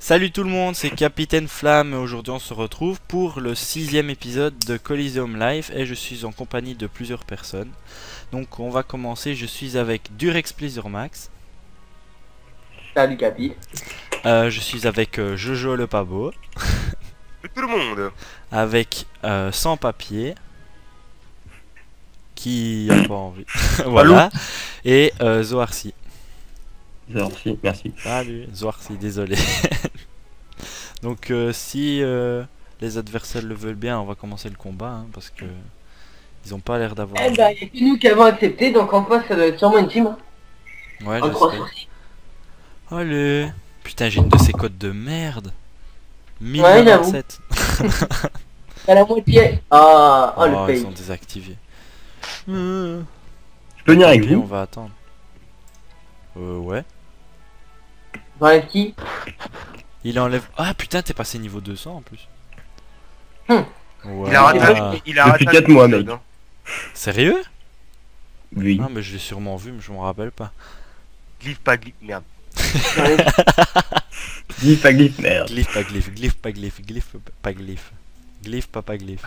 Salut tout le monde, c'est Capitaine Flamme et aujourd'hui on se retrouve pour le 6ème épisode de Coliseum Live et je suis en compagnie de plusieurs personnes. Donc on va commencer, je suis avec Durex Pleasure Max. Salut Capi. Je suis avec Jojo le Pabo. Tout le monde. Avec Sans Papier. Qui a pas envie. Voilà. Et Zoarcy. Zoarcy, merci. Salut, Zoarcy, désolé. Donc si les adversaires le veulent bien, on va commencer le combat hein, parce que ils ont pas l'air d'avoir. Eh ben, y'a que nous qui avons accepté, donc en face ça doit être sûrement une team. Hein. Ouais, En je 3 sais. sourcils. Allez. Putain, j'ai une de ces codes de merde. Ouais, 1097. T'as la moitié. Ah, oh, Oh, le ils pays. sont désactivés. Je peux venir avec Puis on vous? va attendre. Ouais. J'enlève qui? Il enlève. Ah putain, t'es passé niveau 200 en plus. Hum. Ouais. Il a raté, Ah. il a Depuis raté 4 mois, l'épisode, mec. hein. Sérieux? Oui. Ah mais je l'ai sûrement vu, mais je m'en rappelle pas. Glyphe pas glyphe, merde. J'enlève- Glyphe à glyphe, merde. Glyphe pas glyphe, glyphe pas glyphe, glyphe pas glyphe. Glyphe pas glyphe.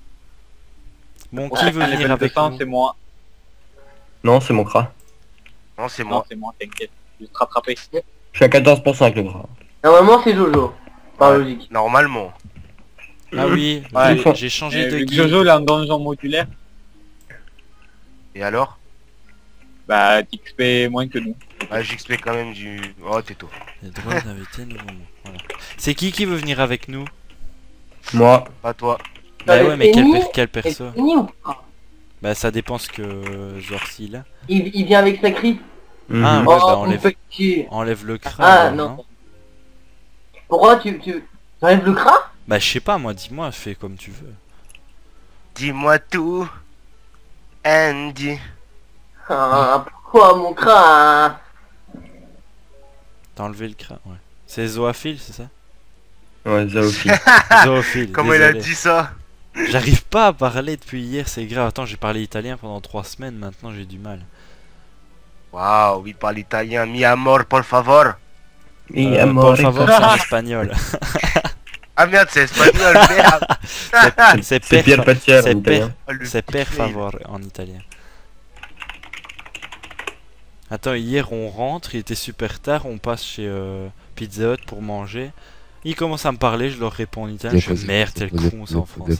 Bon, qui veut venir avec nous? C'est moi. Non, c'est mon cra. Non, c'est Non, moi. c'est moi, t'inquiète. Je vais te rattraper. Je suis à 14% avec le cra. Normalement c'est Jojo. Par logique. Normalement. Ah oui, Ouais. j'ai changé de Vu que guide. Jojo il est en donjon modulaire, Et alors? bah t'XP moins que nous. Ah, j'explique quand même du... Oh, t'es tôt. Les droits d'invité, nouveau mot. Voilà. C'est qui veut venir avec nous? Moi. Pas toi. Bah ouais, mais Fini, quel et perso? fini ou pas? Bah ça dépend ce que Zoarcy il a. Il vient avec Sacri. Mhm. Ah, ouais, Oh, bah, mon enlève- petit. Enlève le cra. Ah alors, non. Pourquoi tu t'enlèves le cra? Bah je sais pas, moi dis-moi, fais comme tu veux. Dis-moi tout. Andy. Ah, pourquoi mon cra? T'as enlevé le cra, ouais. C'est Zoaphile, c'est ça? Ouais, Zaofi. Zoophile, Comment il a désolé. dit ça? J'arrive pas à parler depuis hier, c'est grave. Attends, j'ai parlé italien pendant 3 semaines, maintenant j'ai du mal. Waouh, il parle italien. Mi amor, por favor. Et Por favor, c'est en espagnol. Ah merde, c'est espagnol, merde. C'est C'est Pierre Patière c'est en italien. Oh, le C'est per fail. favor en italien. Attends, hier on rentre, il était super tard, on passe chez Pizza Hut pour manger. Il commence à me parler, je leur réponds en italien, je fais merde, tel con, c'est en français.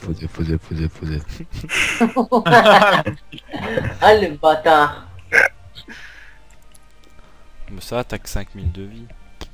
Ah le bâtard. Mais ça attaque 5000 de vie.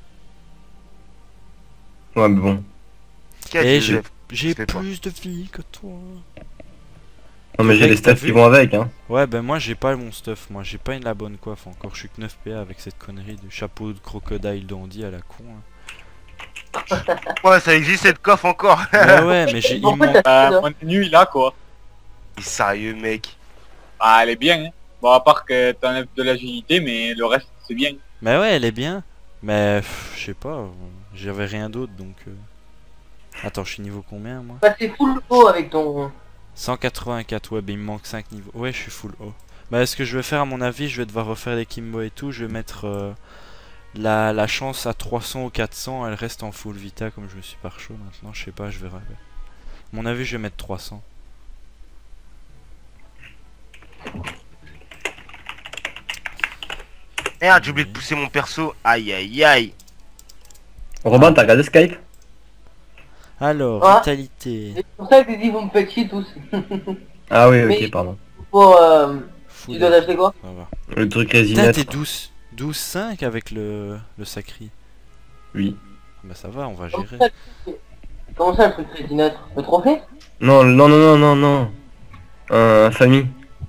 Ouais, mais bon. Quel Et Joseph. j'ai Je sais pas. plus de vie que toi. Non, mais j'ai Mec, les t'as stats vu qui vont avec, hein. Ouais, ben moi j'ai pas mon stuff, moi j'ai pas la bonne coiffe encore, je suis que 9 PA avec cette connerie de chapeau de crocodile dandy à la con. Hein. Ouais, ça existe cette coffre encore. Mais ouais, mais il Pourquoi manque. t'as Bah, point de vue, il a quoi. Il est sérieux, mec. Bah, elle est bien, hein. Bon, à part que t'enlèves de l'agilité, mais le reste, c'est bien. Mais ouais, elle est bien. Mais je sais pas, j'avais rien d'autre donc. Attends, je suis niveau combien moi? passé full haut avec ton... 184, ouais, ben il me manque 5 niveaux. Ouais, je suis full haut. Bah, ce que je vais faire, à mon avis, je vais devoir refaire les Kimbo et tout. Je vais mettre la chance à 300 ou 400. Elle reste en full vita, comme je me suis par chaud maintenant. Je sais pas, je verrai. À mon avis, je vais mettre 300. Merde, j'ai oublié de pousser mon perso. Aïe aïe aïe. Robin, t'as regardé Skype? Alors, Ah. vitalité. C'est pour ça que ils vont me faire chier tous. Ah oui, ok, Mais- pardon. Pour Full tu dois acheter quoi? ça va. Le truc Putain, résinette. t'es 12-5 avec le sacri. Oui. Bah, ça va, on va Comment gérer. ça, comment ça le truc rétinote? Le trophée? Non, non, non, non, non, non. Famille.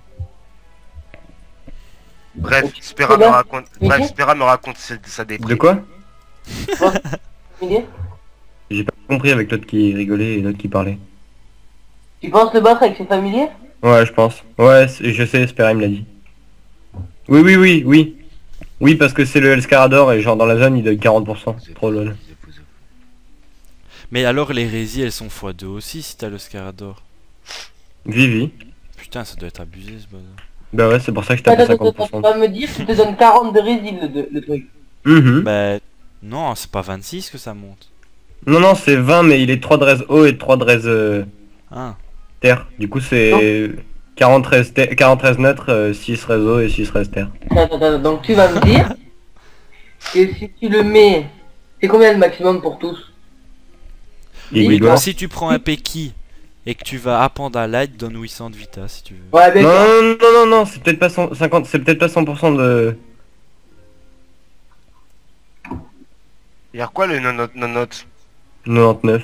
Bref, Ok. Spera me Robin, raconte. mais Bref, qui Spera me raconte sa déprime. De quoi? Idée? J'ai pas compris avec l'autre qui rigolait et l'autre qui parlait. Tu penses le battre avec ses familiers? Ouais, je pense. Ouais, je sais, Spera il me l'a dit. Oui, oui, oui, oui. Oui, parce que c'est le Elscarador et genre dans la zone il donne 40%. C'est trop lol. Mais alors, les résis, elles sont x2 aussi si t'as le Scarador. Vivi. Putain, ça doit être abusé ce bazar. Bah ouais, c'est pour ça que je tape à Attends, tu 50%. vas me dire qu'il te donne 40 de résine le truc. Mhm. Bah, Non, c'est pas 26 que ça monte. Non, non, c'est 20, mais il est 3 de res eau et 3 de res Ah, terre. Du coup, c'est 40 res neutre, 6 res eau et 6 res terre. Attends, donc tu vas me dire que si tu le mets, c'est combien le maximum pour tous? Et Oui, il doit- si tu prends un Peki et que tu vas appendre à light, donne 800 de vita si tu veux. Ouais, Non, d'accord. non, non, non, non, c'est peut-être pas 150, c'est peut-être pas 100% de... Y'a quoi le non-note 99.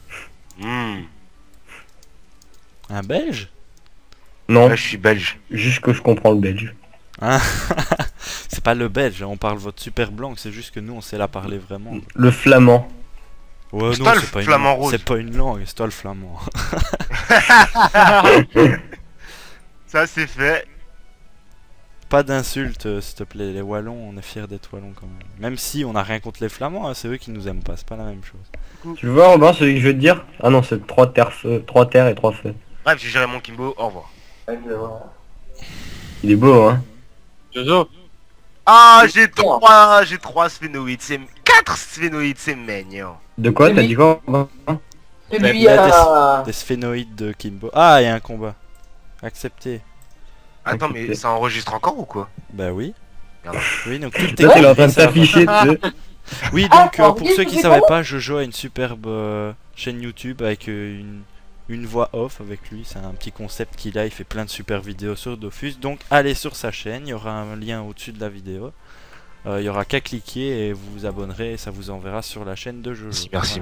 Un belge? Non, Là, je suis belge. juste que je comprends le belge. Hein? C'est pas le belge, on parle votre super blanc, c'est juste que nous on sait la parler vraiment. Le flamand. Ouais, C'est non, toi le c'est pas une flamand langue. rose. C'est pas une langue, c'est toi le flamand. Ça, c'est fait. Pas d'insultes, s'il te plaît, les Wallons, on est fiers d'être Wallons quand même. Même si on a rien contre les Flamands, hein, c'est eux qui nous aiment pas, c'est pas la même chose. Tu veux voir, Robin, celui que je vais te dire? Ah non, c'est 3 terres et 3 feux. Bref, j'ai géré mon Kimbo, au revoir. Ouais, je le vois. Il est beau, hein. Jojo, Ah, j'ai 3 sphénoïdes, c'est 4 sphénoïdes, c'est mignon. De quoi? T'as Oui. dit quoi, Robin? Celui Il y a à... Des sphénoïdes de Kimbo. Ah, il y a un combat. Accepté. Attends, mais Écoutez. ça enregistre encore ou quoi? Bah oui. Merde. Oui, donc tout est Là, t'es en train calé, de ça va. t'afficher, tu sais. Oui, Ah, donc alors, pour dis, ceux tu qui fais savaient comment pas, Jojo a une superbe chaîne YouTube avec une voix off avec lui. C'est un petit concept qu'il a. Il fait plein de super vidéos sur Dofus. Donc allez sur sa chaîne. Il y aura un lien au-dessus de la vidéo. Il y aura qu'à cliquer et vous vous abonnerez et ça vous enverra sur la chaîne de Jojo. Merci.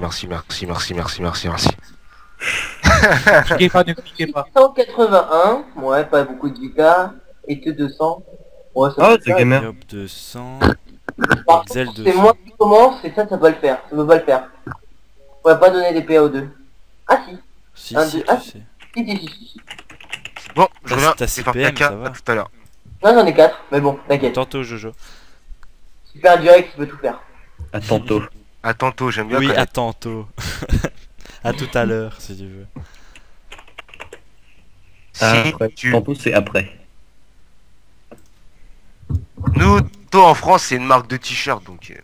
cliquez pas, ne cliquez pas. 181, ouais, pas beaucoup de Vita, et que 200. Ouais, ça Ah, peut le c'est faire. gamer. Yop 200. Par Excel contre, 200. c'est moi qui commence, et ça peut pas le faire. Ça peut pas le faire. On va pas donner des PAO2. Ah si, Si, Un, si, deux, tu ah. sais. si. Bon, je T'as- reviens, t'as c'est 6 faire PM, caca, ça va. à tout à l'heure. Non, j'en ai 4, mais bon, t'inquiète. Tantôt, Jojo. Super Durex, il peut tout faire. À tantôt. À tantôt, j'aime bien Oui, à connaître. tantôt. À tout à l'heure, si tu veux. Après. Si tu... Tantôt, c'est après. Nous, toi en France, c'est une marque de t-shirt, donc...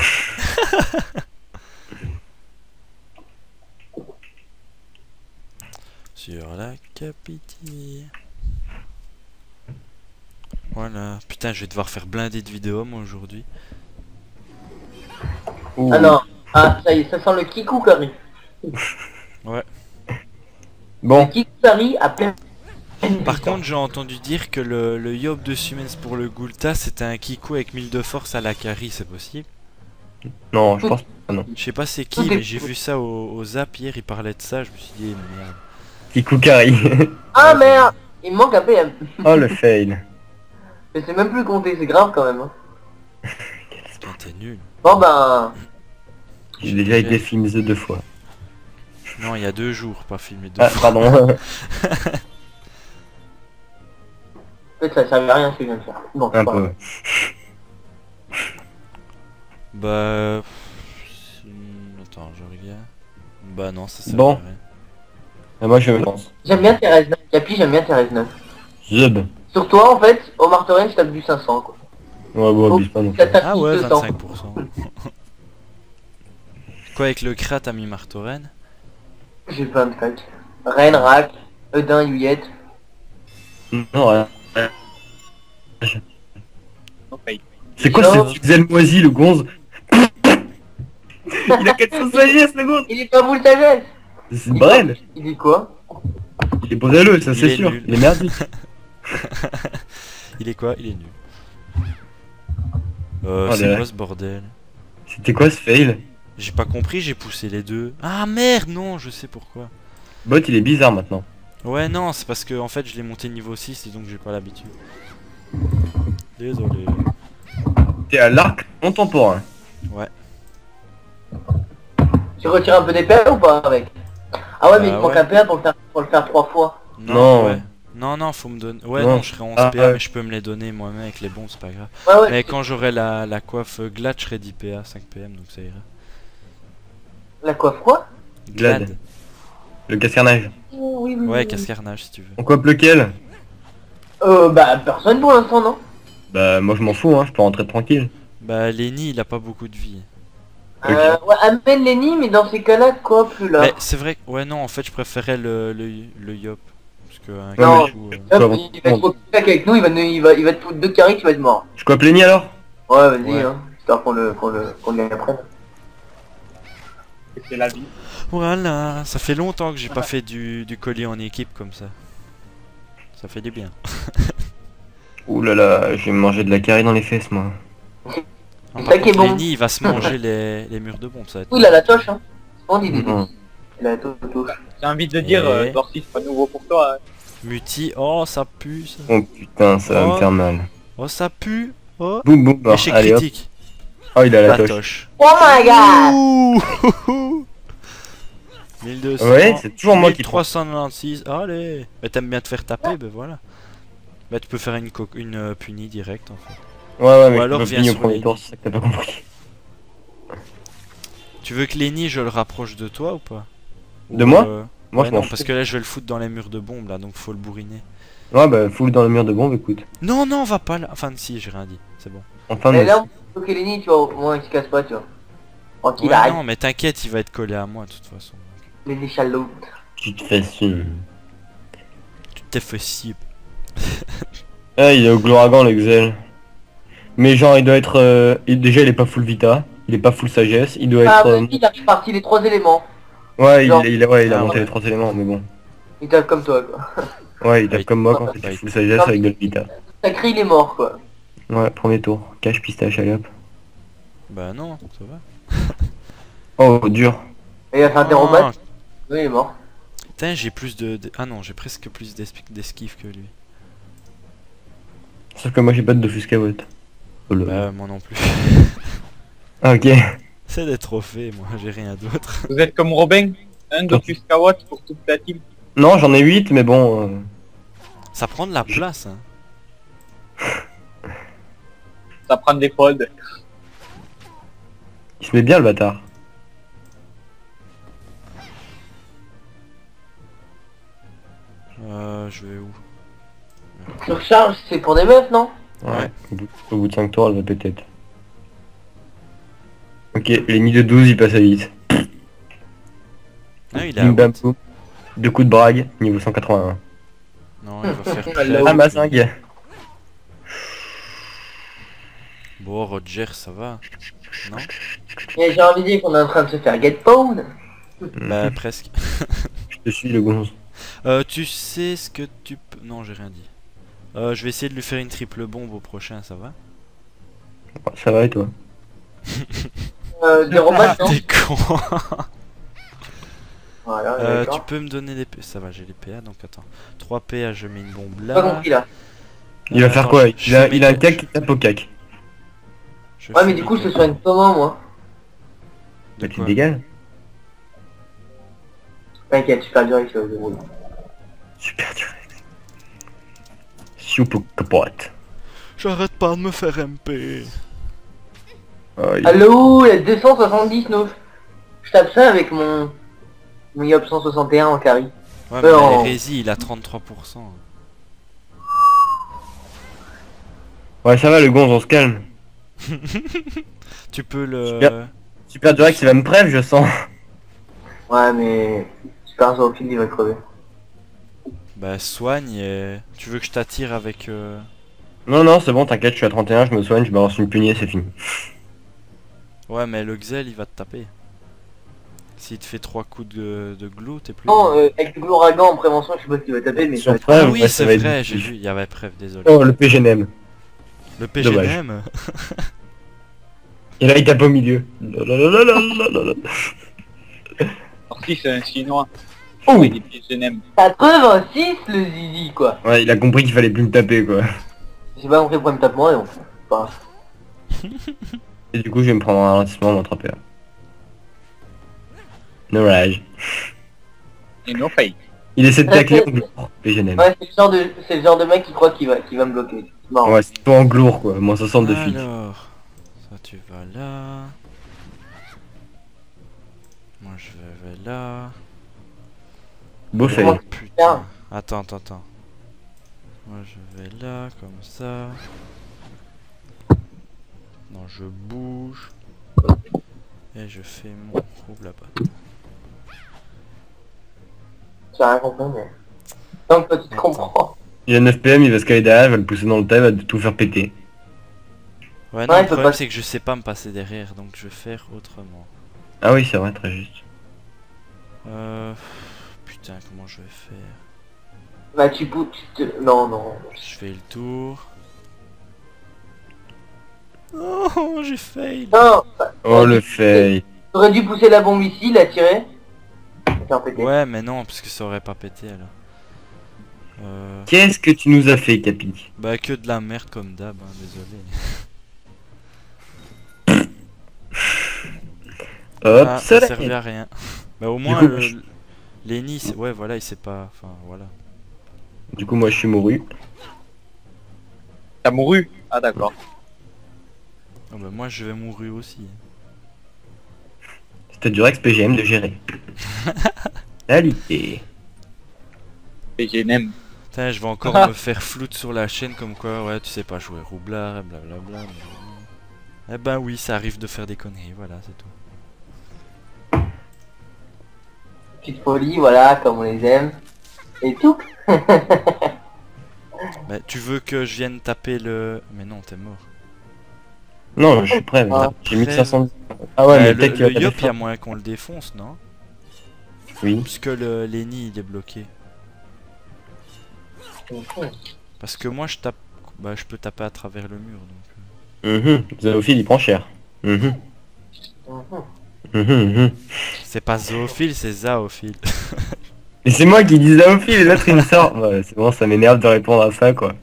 Sur la capitille. Voilà. Putain, je vais devoir faire blinder de vidéos, moi, aujourd'hui. Ouh. Ah non, ah ça y est, ça sent le Kikukari. Ouais. Bon, Le Kikukari à plein... Par contre, j'ai entendu dire que le Yob de Sumens pour le Gulta, c'était un Kiku avec 1000 de force à la carry, c'est possible? non, je pense pas, non. Je sais pas c'est qui, mais j'ai vu ça au Zap hier, il parlait de ça, je me suis dit, merde. Kikukari. Ah merde, il me manque un PM. Oh, le fail. Je sais même plus compter, c'est grave quand même. Hein. Putain, t'es nul. Bon ben... J'ai déjà été filmé 2 fois. Non, il y a 2 jours, pas filmé 2 Ah, fois. pardon. Peut-être ça servait à rien ce que je viens de faire. Bon, c'est Un pas peu. grave. Bah... Attends, je regarde. Bah non, ça sert Bon. à rien. Et moi, je me lance. J'aime bien Thérèse 9. Capi, j'aime bien Thérèse 9. Zub. Sur toi, en fait, au Martorel, je tape du 500, quoi. Ouais, bon, abuse pas non plus. Ça tape Ah du ouais, 200. 25%. Quoi, avec le Krat, t'as mis Martoren? J'ai 25. Rennes, Rack, Eudin, Yuyette. Non, ouais. Non, paye. C'est quoi Non. ce Pixel moisi, le gonze? Il a 400 sagesse, le gonze. Il est pas boule sagesse. C'est Brel. Il dit quoi? Il est breleux, ça Il c'est est sûr. nul. Il est merdique. Il est quoi? Il est nul. Oh, C'est là. quoi ce bordel? C'était quoi ce fail? J'ai pas compris, j'ai poussé les deux. Ah merde, non, je sais pourquoi. Bot, il est bizarre maintenant. Ouais, non, c'est parce que en fait je l'ai monté niveau 6 et donc j'ai pas l'habitude. Désolé. T'es à l'arc contemporain. Ouais. Tu retires un peu des PA ou pas avec? Ah ouais, mais il te manque ouais. un PA pour le faire 3 fois. Non. Ouais. Non, faut me donner. Ouais, Non. non, je serai 11 Ah, PA, ouais. mais je peux me les donner moi-même avec les bons, c'est pas grave. Ouais, ouais. Mais quand j'aurai la coiffe Glad, je serai 10 PA, 5 PM, donc ça ira. La coiffe quoi? Glad. Le casse-carnage. Oui, Ouais, casse-carnage si tu veux. On cope lequel? Bah, personne pour l'instant, non? Bah, moi je m'en fous, hein, je peux rentrer tranquille. Bah, Lenny, il a pas beaucoup de vie. Ouais, amène Lenny, mais dans ces cas-là, quoi, plus là. Mais c'est vrai que... Ouais, non, en fait, je préférais le Yop. Parce que... un Non, coup, Hop, il va être trop claque avec nous, il va te foutre 2 carrés, tu vas être mort. Je coop Lenny alors? Ouais, vas-y, Ouais. hein. J'espère qu'on le apprenne. C'est la vie. Voilà, ça fait longtemps que j'ai pas fait du collier en équipe comme ça. Ça fait du bien. Ouh là là, je vais me manger de la carré dans les fesses moi. Ah, ça qui est bon. Lenny, il va se manger les murs de bombe, ça va être... Oui, il a la toche, hein. On dit des Non. bêtises. Il a la touche. J'ai envie de dire, Et- Dorcy, c'est pas nouveau pour toi. Hein. Muti, oh ça pue ça. Oh putain, ça va Oh. me faire mal. Oh ça pue. Oh. Boum boum, mort. Échec Allez hop. critique. Oh, il a la La toche. toche. Oh my god! Ouh 1200. Ouais, c'est toujours moi qui prends. 1396. Allez. Mais t'aimes bien te faire taper, ben voilà. Bah tu peux faire une punie directe en fait. Ouais, ouais, mais Ou je alors peux viens finir au sur premier Lenny. tour, c'est ça que t'as pas compris. Tu veux que Lenny je le rapproche de toi ou pas? De Ou, moi? euh, Moi, ouais, je m'en non, fous. parce que là je vais le foutre dans les murs de bombe là, donc faut le bourriner. Ouais, bah, full dans le mur de bombe, écoute. Non, non, va pas là. Enfin, si, j'ai rien dit, c'est bon. Enfin, Mais moi là, aussi. on peut que Lenny, tu vois, au moins il se casse pas, tu vois. Tranquille, Ouais, arrête. non, mais t'inquiète, il va être collé à moi de toute façon. Lenny Shallow. Tu te fais une. Tu t'es fait cible. Ah, il est au Gloragan, l'exel. Mais genre, il doit être... déjà, il est pas full Vita. Il est pas full sagesse. Il doit Ah, être... vas-y, il a réparti les 3 éléments. Ouais, genre- il a Ah, monté ouais. les 3 éléments, mais bon. Il tape comme toi, quoi. Ouais, il tape Ouais, comme moi quand ouais, c'était full sagesse Non, avec de la Vita. Sacré, il est mort, quoi. Ouais, premier tour. Cache pistache, allez hop. Bah non, ça va. Oh, dur. Et il a fait un Ah, dérobat. Oui, il est mort. putain, j'ai plus Ah non, j'ai presque plus d'esquive que lui. Sauf que moi, j'ai pas de Dofus Cavote. Oh là. Bah, moi non plus. Ah, ok. C'est des trophées, moi, j'ai rien d'autre. Vous êtes comme Robin, un Dofus Kawat pour toute la team. Non, j'en ai 8, mais bon... Ça prend de la place, hein. Ça prend des folds. Il se met bien, le bâtard. Je vais où? Surcharge, c'est pour des meufs, non? Ouais. Au bout de 5 tours, elle va péter. Ok, les nids de 12, il passe à 8. Ah, il a... Bim bam boum. 2 coups de brague, niveau 181. Non, il va faire Ah, près. là, Ah, ma zingue. Bon, Roger, ça va. Non? Et j'ai envie de dire qu'on est en train de se faire get pwned. Bah, presque. Je te suis, le gonze. Tu sais ce que tu peux... Non, j'ai rien dit. Je vais essayer de lui faire une triple bombe au prochain, ça va? Ça va et toi? Dérobat, non? T'es con. Voilà, Tu d'accord. peux me donner des PA? Ça va, j'ai les PA, donc attends. 3 PA, je mets une bombe J'ai pas là. compris, là. Il va faire Attends, quoi? je Il a fais il a un mes- cac qui tape au cac. je Ouais, fais mais du mes- coup, je te soigne comment, moi? De Bah, tu te quoi? dégages. T'inquiète, super dur avec le déroulé. Super dur. Super capote. J'arrête pas de me faire MP. Oh, il- Allô, il y a 270, nous. Je tape ça avec mon Yop 161 en carry. Ouais, mais Non. l'hérésie, il a 33%. Ouais, ça va, le gonze, on se calme. Tu peux le... Super. Super direct, il va me prév, je sens. Ouais, mais super zoophile, il va crever. Bah, soigne et... Tu veux que je t'attire avec... Non, non, c'est bon, t'inquiète, je suis à 31, je me soigne, je balance une pugnée, c'est fini. Ouais, mais le Xel, il va te taper. S'il te fait 3 coups de glue, t'es plus... Non, avec le Gloragan en prévention, je sais pas ce qu'il va taper, mais ça Sur va être... prév, Ah oui, ouais, ça va c'est être vrai, difficile. j'ai vu, il y avait preuve, désolé. Oh, le PGNM. Le PGM. Et là, il tape au milieu. Lalalala. Dorcy, c'est un chinois. Oh. Oui, des pieds GNM. 86 le zizi, quoi. Ouais, il a compris qu'il fallait plus me taper, quoi. J'ai pas compris pourquoi il me tape moi, donc... Enfin, Et du coup, je vais me prendre un ralentissement, m'attraper. No rage. Et no fake. Il essaie de tacler en glour, PGNM. ouais, c'est le genre de mec qui croit qu'il va me bloquer. Non. Ouais, c'est toi en glour, quoi. Moins 60 de fixe. Alors, ça tu vas là. Moi je vais là. Beau fait. Ouais. Putain. Attends. Moi je vais là, comme ça. Non, je bouge. Et je fais mon rouble là-bas. J'ai rien compris, mais... Donc toi tu te Attends. comprends. Il a 9 PM, il va se caler derrière, il va le pousser dans le tas, il va tout faire péter. Ouais, non, Ouais, le il peut problème pas- c'est que je sais pas me passer derrière, donc je vais faire autrement. Ah oui, c'est vrai, très juste. Putain, comment je vais faire? Bah tu pousses... Non, non. Je fais le tour. Oh, j'ai fail. Non, Oh le fail. t'aurais dû pousser la bombe ici, la tirer. Et faire péter. Ouais, mais non, parce que ça aurait pas pété alors. Qu'est-ce que tu nous as fait, Capi? Bah que de la merde comme d'hab, hein, désolé. Hop, Ah, ça ça servait à rien. Bah au moins coup, Lenny, ouais voilà, il sait pas. Enfin voilà. Du coup, moi je suis mouru. T'as mouru? Ah d'accord. Oh, bah moi je vais mourir aussi. C'était du Rex PGM de gérer. Qualité. Et j'ai même. Putain, je vais encore me faire floute sur la chaîne comme quoi, ouais, tu sais pas jouer roublard et blablabla. Mais... Eh ben oui, ça arrive de faire des conneries, voilà, c'est tout. Petite folie, voilà, comme on les aime. Et tout. Bah tu veux que je vienne taper le... Mais non, t'es mort. Non, je suis prêt. mais Ah. J'ai 1500. Ah ouais, mais le peut-être qu'il va pas Yop, il y a défendre. moyen qu'on le défonce, non? Oui. Puisque le Lenny il est bloqué. Parce que moi je tape... Bah je peux taper à travers le mur donc... Zoophile, il prend cher. Mhm. C'est pas zoophile, c'est zoophile. Et c'est moi qui dis Zoophile et l'autre il me sort. Ouais, c'est bon, ça m'énerve de répondre à ça, quoi.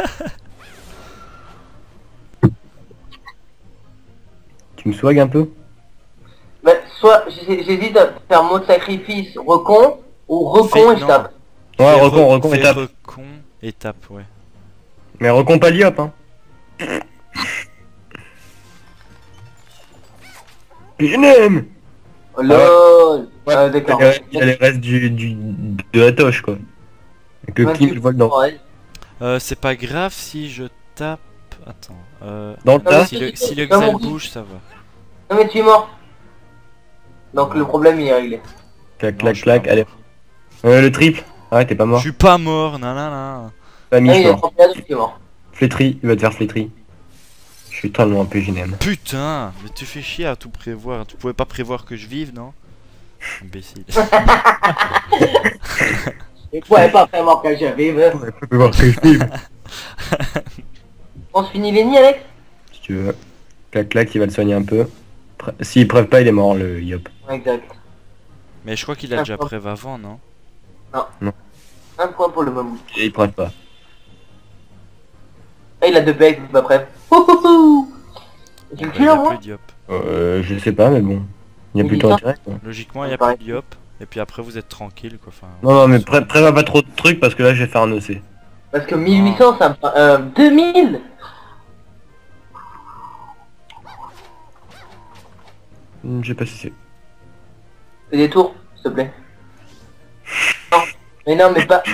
Tu me swag un peu? Bah, soit j'hésite à faire mot de sacrifice recon ou recon et je non. tape. Ouais, Fais recon fais étape. recon et tape, ouais. Mais recon pas Liop, hein. PNM. Oh, lol. Ouais, D'accord. il y a les restes de la toche, quoi. Et que Kim le vole dans. Ouais. C'est pas grave si je tape... Attends. Dans le tas. Si le Dans mon Xel guide. bouge, ça va. Non mais tu es mort. Donc le problème il est réglé. Clac, Non, clac, je suis clac, pas allez. Le triple. Ah ouais, t'es pas Je mort. suis pas mort, nanana. Pas Ah, mis, il est mort. 31 donc tu es mort. Flétri, il va te faire flétri. Je suis tellement un peu GNM. Putain, mais tu fais chier à tout prévoir. Tu pouvais pas prévoir que je vive, non? Imbécile. Et pourquoi pas faire mort que j'arrive. On peut voir que je filme. On se finit les nids Alex? Si tu veux. Clac, clac, il va le soigner un peu. S'il preuve pas, il est mort, le Yop. Ouais, exact. Mais je crois qu'il a déjà prévu avant, non? Un point pour le moment. Et il preuve pas. Ah, il a 2 PX, c'est pas prêt. Tu Bah, le il tues y là a moi? plus de Yop. Je sais pas, mais bon. Il y a Il plus le dit temps ça. direct. Quoi. Logiquement, il y a Pareil. plus de Yop. Et puis après, vous êtes tranquille, quoi. Enfin, Non, non, mais prévois pas trop de trucs parce que là, je vais faire un OC. Parce que 1800 ça me... 2000. Je sais pas si c'est. Fais des tours, s'il te plaît. Non. Mais non, mais pas...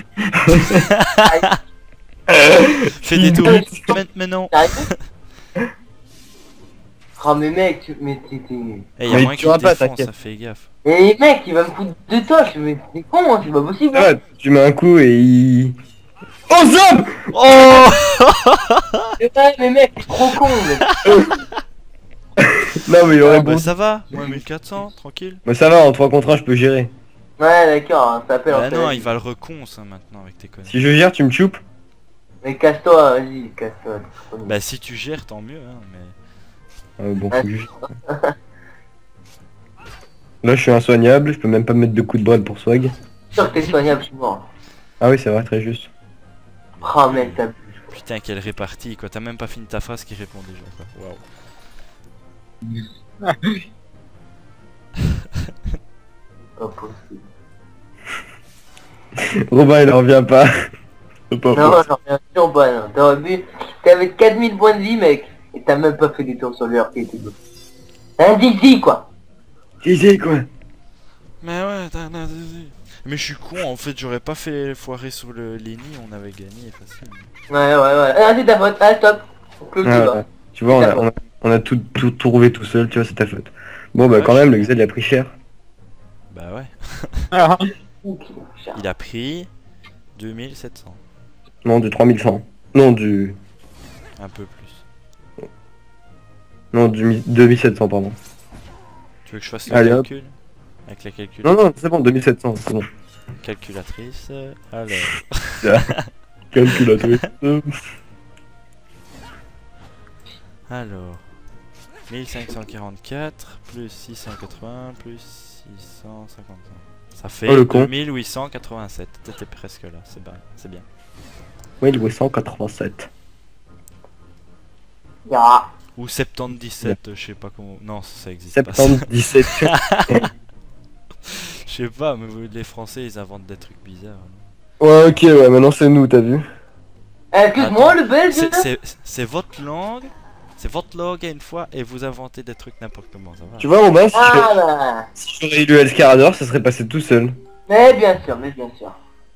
fais des tours. Mais non. T'as arrêté? Oh mais mec, mais t'es... Eh, y a Mais moyen tu qu'il auras te pas, défonce, t'inquiète. ça fait gaffe. Mais mec, il va me foutre 2 toches, mais c'est con, hein, c'est pas possible. Hein. Ouais, tu mets un coup et il. Oh Zop. Oh! Ouais, mais mec, c'est trop con, mec. Non, mais il aurait Ah, bah bon. ça va, moins 1400, tranquille. Mais ça va, en 3 contre 1, je peux gérer. Ouais, d'accord, hein, ça appelle Bah en non, fait. il va le recon, ça, maintenant, avec tes conneries. Si je gère, tu me choupes. Mais casse-toi, vas-y, casse-toi. t'es trop nul. Bah si tu gères, tant mieux, hein, mais... Bon, faut que je gère. Là, je suis insoignable, je peux même pas me mettre de coups de bras pour swag. Sûr que t'es soignable, je suis mort. Ah oui, c'est vrai, très juste. Oh mec, t'as... Putain, quelle répartie, quoi. T'as même pas fini ta phrase qui répond déjà, quoi. Waouh. Pas possible. Robin, il en revient pas. C'est pas Non, faux. j'en reviens toujours pas, non. T'aurais vu, t'avais 4000 points de vie, mec. Et t'as même pas fait des tours sur le qui était beau. Un Dizzy, quoi. Easy, quoi. Mais ouais, mais je suis con, en fait, j'aurais pas fait foirer sur le Lenny, on avait gagné facile. Ouais. Ah, c'est ta faute. Ah, stop. On clôt le Ouais, débat. ouais. Tu vois, on a tout trouvé tout seul, tu vois, c'est ta faute. Bon bah Ouais, quand même, le Xel il a pris cher. Bah ouais. Ah, Ok, cher. Il a pris 2700. Non, du 3100. Non, du... Un peu plus. Non, du 2700, pardon. Tu veux que je fasse le Allez, hop. calcul? Avec la Non, calculatrice. non, c'est bon, 2700, c'est bon. Calculatrice. Alors. Calculatrice. Alors. 1544 plus 680 plus 655. Ça fait Oh, le con. 2887. T'étais presque là, c'est bien. Oui, le 887. Ya. Ou 77, je sais pas comment. Non, ça existe pas. 77. Je sais pas, mais les Français ils inventent des trucs bizarres. Ouais, ok, ouais, maintenant c'est nous, t'as vu? Excuse-moi, le belge. C'est votre langue. C'est votre langue à une fois et vous inventez des trucs n'importe comment, ça va. Tu vois, mon bas, Ah bah. si j'aurais eu le Escarador, ça serait passé tout seul. Mais bien sûr, mais bien sûr.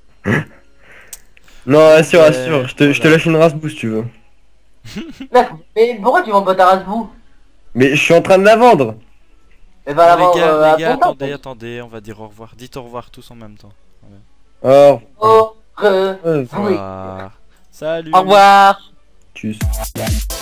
Non, assure, assure, je te voilà. lâche une race boost si tu veux. Mais pourquoi tu vends pas ta race vous? Mais je suis en train de la vendre. Mais va la Les vendre gars, à les gars, ton temps. attendez, on va dire au revoir. Dites au revoir tous en même temps. Or, Au ouais, Au revoir. Salut. revoir. tchuss.